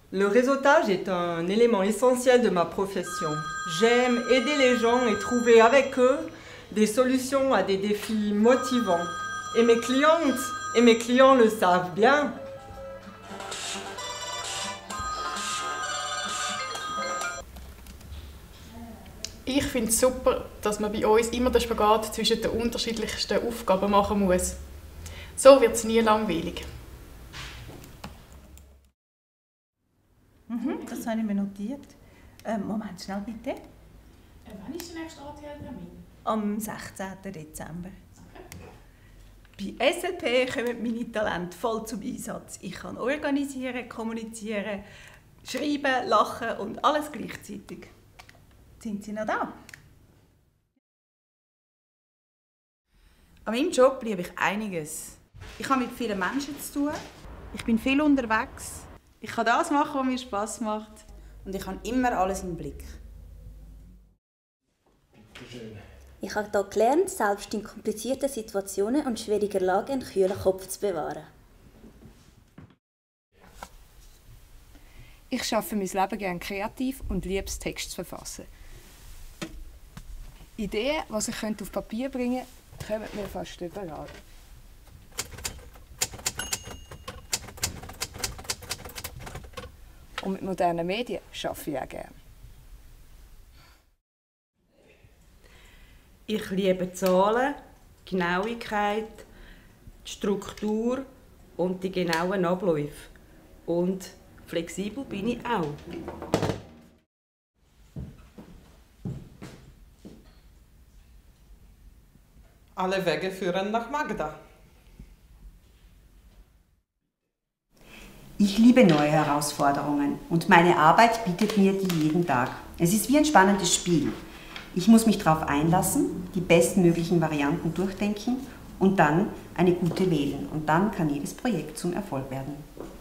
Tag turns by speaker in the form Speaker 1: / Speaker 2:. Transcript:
Speaker 1: Le réseautage est un élément essentiel de ma profession. J'aime aider les gens et trouver avec eux des solutions à des défis motivants. Et mes clientes et mes clients le savent bien.
Speaker 2: Ich finde es super, dass man bei uns immer den Spagat zwischen den unterschiedlichsten Aufgaben machen muss. So wird es nie langweilig.
Speaker 3: Das habe ich mir notiert. Moment, schnell bitte.
Speaker 2: Wann ist der nächste ATL-Termin?
Speaker 3: Am 16. Dezember. Bei SLP kommen meine Talente voll zum Einsatz. Ich kann organisieren, kommunizieren, schreiben, lachen und alles gleichzeitig. Sind Sie noch da?
Speaker 4: An meinem Job liebe ich einiges. Ich habe mit vielen Menschen zu tun. Ich bin viel unterwegs. Ich kann das machen, was mir Spass macht. Und ich habe immer alles im Blick.
Speaker 5: Ich habe hier gelernt, selbst in komplizierten Situationen und schwieriger Lagen einen kühlen Kopf zu bewahren.
Speaker 6: Ich arbeite mein Leben gerne kreativ und liebe es, Text zu verfassen. Ideen, die ich auf Papier bringen könnte, kommen mir fast überall. Und mit modernen Medien arbeite ich auch gerne.
Speaker 4: Ich liebe Zahlen, Genauigkeit, die Struktur und die genauen Abläufe. Und flexibel bin ich auch.
Speaker 7: Alle Wege führen nach Magda.
Speaker 8: Ich liebe neue Herausforderungen und meine Arbeit bietet mir die jeden Tag. Es ist wie ein spannendes Spiel. Ich muss mich darauf einlassen, die bestmöglichen Varianten durchdenken und dann eine gute wählen. Und dann kann jedes Projekt zum Erfolg werden.